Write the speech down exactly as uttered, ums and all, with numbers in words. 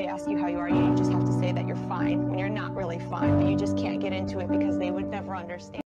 ask you how you are, you just have to say that you're fine when you're not really fine, but you just can't get into it because they would never understand.